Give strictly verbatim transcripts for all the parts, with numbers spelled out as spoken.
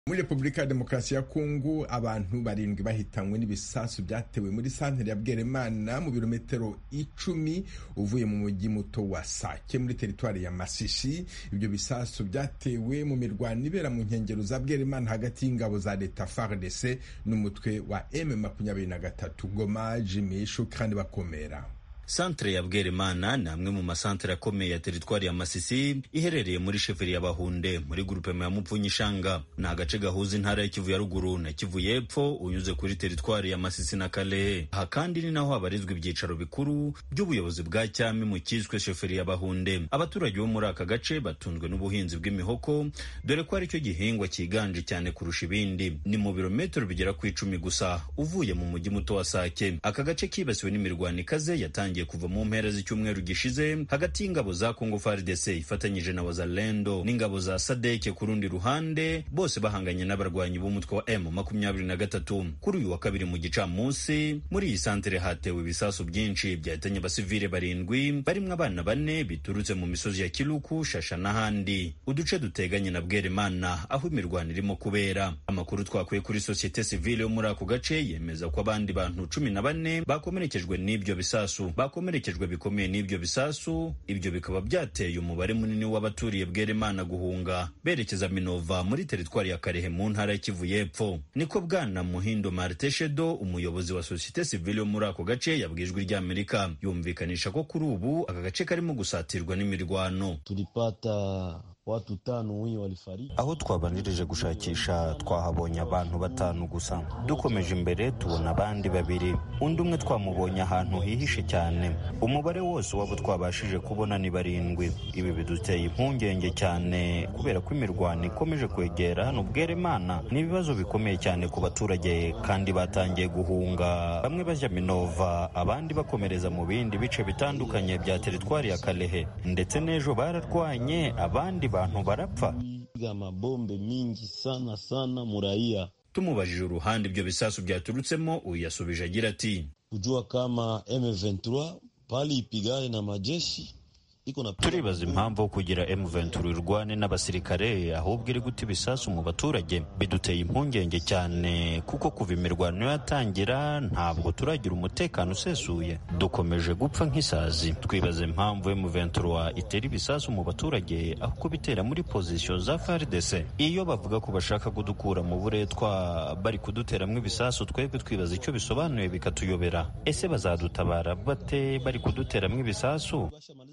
Muri Repubulika ya Demokarasi ya Kongo abantu barindwi bahitanywe n'ibisasu byatewe muri santere ya Bweremana mu birometero icumi uvuye mu mujyi muto wa Sake muri teritwari ya Masisi. Ibyo bisasu byatewe mu mirwano ibera mu nkengero za Bweremana hagati y'ingabo za leta F A R D C n'umutwe wa M makumyabiri na gatatu. Goma, Jimmy Shukrani bakomera. Santre ya Bweremana ni amwe mu masantere akomeye ya teritwari ya Masisi iherereye muri sheferi ya Bahunde muri grupema ya Mupfunyishanga. Ni agace gahuza intara ya Kivu ya ruguru na Kivu y'epfo unyuze kuri teritwari ya Masisi na Kalehe. Aha kandi ni naho habarizwa ibyicaro bikuru by'ubuyobozi bwa cyami mu kiswe sheferi ya Bahunde. Abaturage bo muri aka gace batunzwe n'ubuhinzi bw'imihoko dore ko ari cyo gihingwa kiganje cyane kurusha ibindi. Ni mu birometero bigera ku icumi gusa uvuye mu mujyi muto wa Sake. Aka gace kibasiwe n'imirwano ikaze yatangiye kuva mu mpera z'icyumweru gishize hagati y'ingabo za Congo F A R D C ifatanyije na Wazalendo n'ingabo za Sadeke ku rundi ruhande, bose bahanganye n'abarwanyi b'umutwe wa M makumyabiri na gatatu. Kuri uyu wa kabiri mu gicamunsi muri iyi santere hatewe ibisasu byinshi byahitanye abasivile barindwi barimwo abana bane biturutse mu misozi ya Kiluku, Shasha n'ahandi, uduce duteganye na Bweremana aho imirwano irimo kubera. Amakuru twakuye kuri societe civile yo muri ako gace yemeza ko abandi bantu cumi na bane bakomerekejwe n'ibyo bisasu bakomerekejwe bikomeye n'ibyo bisasu. Ibyo bikaba byateye umubare munini w'abaturiye Bweremana guhunga berekeza Minova muri teritwari ya Karehe mu ntara ya Kivu y'epfo. Niko bwana Muhindo Marteshedo, umuyobozi wa societe civile yo muri ako gace, yabwijwe ry'Amerika. Yumvikanisha ko kuri ubu aka gace karimo gusatirwa n'imirwano. Tulipata watu tano wenye walifariki. Aho twabanirije gushakisha twahabonye abantu batanu gusa, dukomeje imbere tubona abandi babiri, undi umwe twamubonye ahantu hihishe cyane. Umubare wose wabo twabashije kubona ni barindwi. Ibi biduteye impungenge cyane kubera ko imirwano ikomeje kwegera hano Bweremana. Ni ibibazo bikomeye cyane ku baturage kandi batangiye guhunga, bamwe bajya Minova abandi bakomereza mu bindi bice bitandukanye bya teritwari ya Kalehe, ndetse n'ejo bararwanye abandi bantu barapfa. Mabombe mingi sana sana muraia. Tumubajije uruhande ibyo bisasu byaturutsemo, uyu yasubije agira ati kujua kama M ishirini na tatu pali ipigane na majeshi. Turibaza impamvu kugira M ishirini na tatu irwane n'abasirikare ahubwo iri guta ibisasu mu baturage. Biduteye impungenge cyane kuko kuva imirwano yatangira ntabwo turagira umutekano usesuye, dukomeje gupfa nk'isazi. Twibaza impamvu M ishirini na tatu itera ibisasu mu baturage aho kubitera muri pozisiyo za F A R D C. Iyo bavuga ko bashaka kudukura mu buretwa bari kuduteramwo ibisasu, twebwe twibaza icyo bisobanuye bikatuyobera. Ese bazadutabara bate bari kuduteramwo ibisasu?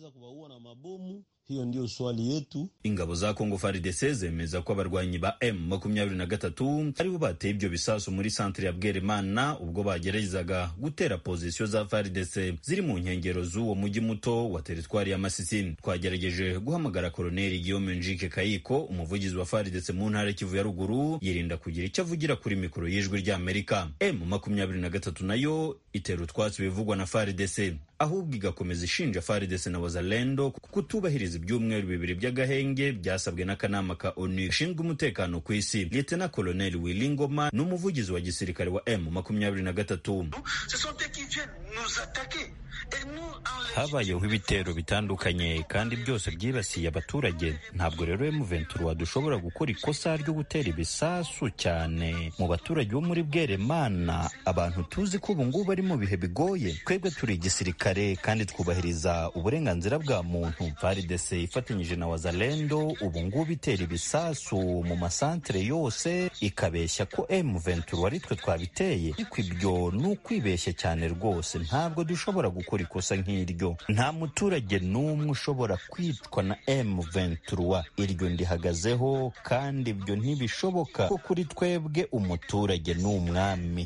Hiyo ndio swali yetu. Ingabo za Congo F A R D C zemeza ko abarwanyi ba M makumyabiri na gatatu aribo bateye ibyo bisasu muri santere ya Bweremana ubwo bageragezaga gutera pozisiyo za F A R D C ziri mu nkengero z'uwo mujyi muto wa teritwari ya Masisi. Twagerageje guhamagara Koloneli Guillaume Njike Kayiko, umuvugizi wa F A R D C mu ntara Kivu ya ruguru, yirinda kugira icyo avugira kuri mikoro y'ijwi ry'Amerika. M makumyabiri na gatatu nayo itera utwatsi bivugwa na F A R D C, ahubwo igakomeza ishinja F A R D C na Wazalendo kutubahiriza ibyumweru bibiri by'agahenge byasabwe n'akanama ka O N U gashinzwe umutekano ku isi. Lieutenant Colonel Willy Ngoma ni umuvugizi wa gisirikare wa M makumyabiri na gatatu. Habayeho ibitero bitandukanye kandi byose byibasiye abaturage. Ntabwo rero M ishirini na tatu dushobora gukora ikosa ryo gutera ibisasu cyane mu baturage bo muri Bweremana, abantu tuzi ko ubu ngubu bari mu bihe bigoye. Twebwe turi igisirikare kandi twubahiriza uburenganzira bwa muntu. F A R D C ifatanyije na Wazalendo ubu ngubu itera ibisasu mu masantere yose ikabeshya ko M ishirini na tatu ari twe twabiteye. Ariko ibyo ni ukwibeshya cyane rwose. Ntabwo dushobora gukora ikosa nk'iryo. Nta muturage n'umwe ushobora kwitwa na M ishirini na tatu. Iryo ndihagazeho kandi ibyo ntibishoboka ko kuri twebwe umuturage ni umwami.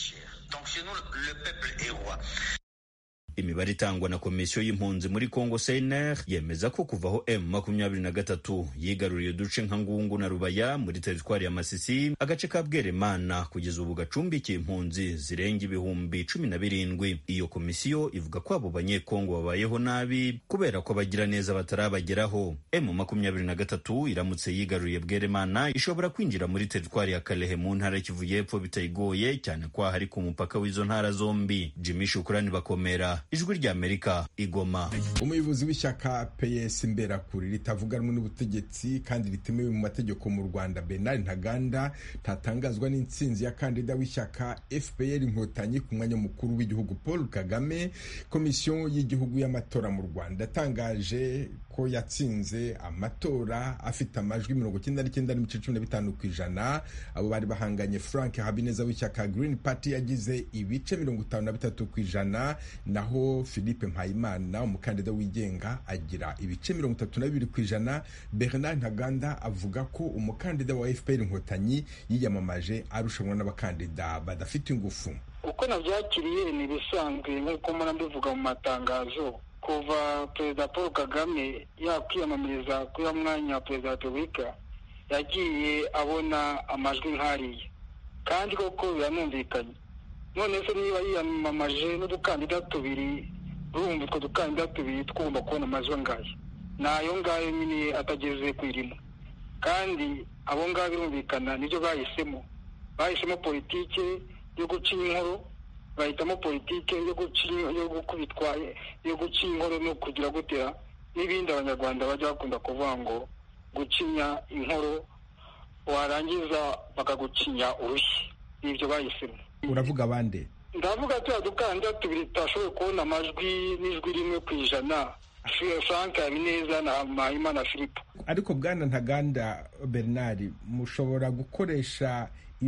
Imibare itangwa na komisiyo y'impunzi muri Congo C N R yemeza ko kuvaho M makumyabiri na gatatu yigaruriye uduce nka Ngungu na Rubaya muri teritwari ya Masisi, agace ka Bweremana kugeza ubu gacumbikiye impunzi zirenga ibihumbi cumi na birindwi. Iyo komisiyo ivuga ko abo banyekongo babayeho nabi kubera ko abagira neza batarabageraho. M makumyabiri na gatatu iramutse yigaruriye Bweremana ishobora kwinjira muri teritwari ya Kalehe mu ntara Kivu y'epfo bitayigoye cyane kwa hari ku mupaka w'izo ntara zombi. Jimmy Shukrani bakomera, Kamanzi, Ijwi ry'Amerika, Igoma. Umuyobozi w'ishyaka P S Imberakuri ritavuga rumwe n'ubutegetsi kandi ritemewe mu mategeko mu Rwanda, Bernard Ntaganda, ntatangazwa n'intsinzi ya kandida w'ishyaka F P R Inkotanyi ku mwanya mukuru w'igihugu Paul Kagame. Komisiyo y'igihugu y'amatora mu Rwanda yatangaje ko yatsinze amatora afite amajwi mirongo icyenda n'icyenda n'ibice cumi na bitanu ku ijana. Abo bari bahanganye Frank Habineza w'ishyaka Green Party yagize ibice mirongo itanu na bitatu ku ijana, naho Philippe Mpayimana umukandida wigenga agira ibice mirongo itatu na bibiri ku ijana. Bernard Ntaganda avuga ko umukandida wa F P R Inkotanyi yiyamamaje arushanwa n'abakandida badafite ingufu. Uko nabyakiriye ni bisanzwe nk'uko mura mbivuga mu matangazo. Kuva Perezida Paul Kagame yakwiyamamariza kuri uwo mwanya wa Perezida wa Repubulika yagiye abona amajwi nk'ariya, kandi koko biranumvikanye. None se niba yiyamamaje n'udukandida tubiri, urumva utwo dukandida tubiri twumva kubona amajwi angahe? Nayo ngayo nyine atageze ku irimo, kandi abo ngabo birumvikana nibyo bahisemo. Bahisemo politike yo guca inkoro, bahitamo politike yo guca yo gukubitwa yo guca inkoro no kugira gutera n'ibindi abanyarwanda bajya bakunda kuvuga ngo gucinya inkoro warangiza bakagucinya urushyi. Nibyo bahisemo. Uravuga bande? Ndavuga tuya dukandida tubiri tutashoboye kubona amajwi n'ijwi rimwe ku ijana, Frank Habineza na Mpayimana Philippe. Ariko Bwana Ntaganda Bernard, mushobora gukoresha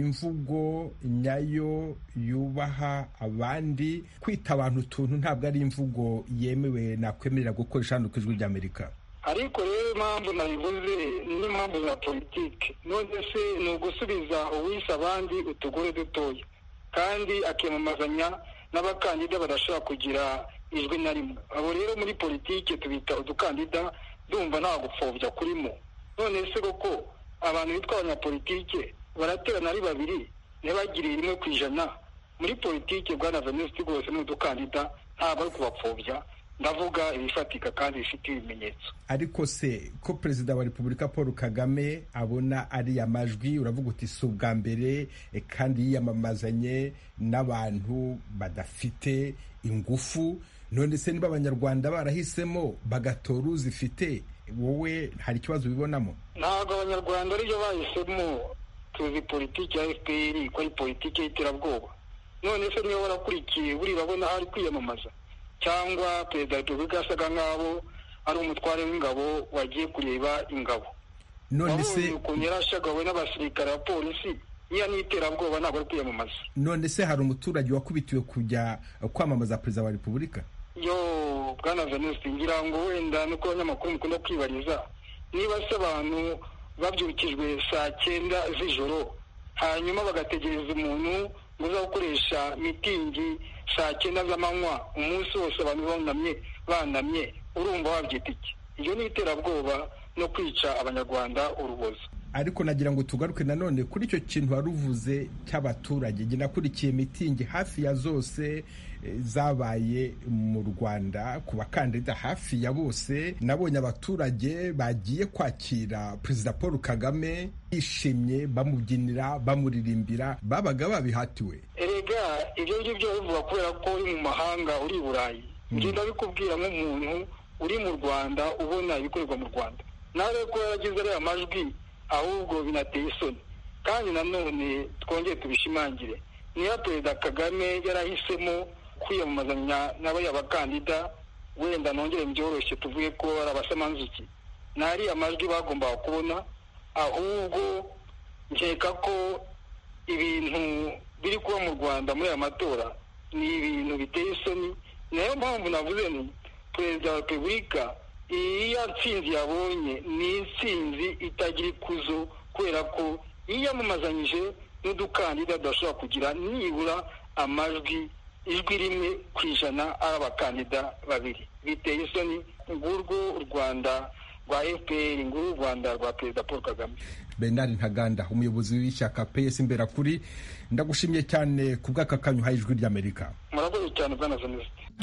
imvugo nyayo yubaha abandi. Kwita abantu utuntu ntabwo ari imvugo yemewe nakwemerera gukoresha hano ku Ijwi ry'Amerika. Ariko rero impamvu nabivuze ni impamvu za politike. None se ni ugusubiza uwise abandi utugore dutoya, kandi akiyamamazanya n'abakandida badashobora kugira ijwi na rimwe. Abo rero muri politike tubita udukandida, ndumva nta gupfobya kurimo. None se koko abantu bitwa abanyapolitike baraterana ari babiri ntibagire rimwe ku ijana? Muri politike Bwana Venuste rwose n'udukandida ntabwo ari kubapfobya, ndavuga ibifatika kandi bifite ibimenyetso. Ariko se ko Perezida wa Repubulika Paul Kagame abona ari amajwi, uravuga uti si ubwa mbere kandi yiyamamazanye n'abantu badafite ingufu. None se niba abanyarwanda barahisemo bagatora uzifite, wowe hari ikibazo bibonamo? Ntabwo abanyarwanda aribyo bahisemo. Tuzi politiki ya F P R ko ari politiki y'iterabwoba. None se niba warakurikiye buri babona hari kwiyamamaza, cyangwa Perezida wa Repubulika yasaga nk'abo ari umutware w'ingabo wagiye kureba ingabo? None se ukuntu yarashagawe n'abasirikare ba polisi, niya n'iterabwoba ntabwo ari kwiyamamaza. None se hari umuturage wakubitiwe kujya kwamamaza Perezida wa Repubulika? Yo Bwana Venuste, ngira ngo wenda nuko abanyamakuru mukunda kwibariza, niba se abantu babyukijwe saa cyenda z'ijoro hanyuma bagategereza umuntu uza gukoresha mitingi saa cyenda z'amanywa umunsi wose abantu banamye banamye, urumva wabyita iki? Iyo ni iterabwoba no kwica abanyarwanda urubozo. Ariko nagira ngo tugaruke nanone kuri icyo kintu waruvuze cy'abaturage. Nge nakurikiye mitingi hafi ya zose zabaye mu Rwanda ku bakandida hafi ya bose. Nabonye abaturage bagiye kwakira Perezida Paul Kagame bishimye, bamubyinira, bamuririmbira, babaga babihatiwe. Erega ibyo ngibyo bivuga kubera ko uri mu mahanga, uri i Burayi. Nge ndabikubwira nk'umuntu uri mu Rwanda ubona ibikorerwa mu Rwanda. Nawe ko yaragize ariya majwi ahubwo binateye isoni. Kandi nanone twongeye tubishimangire, niyo Perezida Kagame yarahisemo kwiyamamazanya n'abaya bakandida, wenda nongere byoroshye tuvuge ko ari abasamanzuki, nari amajwi bagombaga kubona. Ahubwo nkeka ko ibintu biri kuba mu Rwanda muri aya matora ni ibintu biteye isoni. Nayo mpamvu navuze ni Perezida wa Repubulika iyi ntsinzi yabonye ni intsinzi itagira ikuzo, kubera ko yiyamamazanyije n'udukandida tudashobora kugira nibura amajwi ijwi rimwe ku ijana ari abakandida babiri. Biteye isoni. Ngurwo u Rwanda rwa F P R, ngurwo u Rwanda rwa Perezida Paul Kagame. Bernard Ntaganda, umuyobozi w'ishyaka P S Imberakuri, ndagushimiye cyane ku bw'aka kanyu ha Ijwi ry'Amerika. Murakoze cyane Bwana Venuste.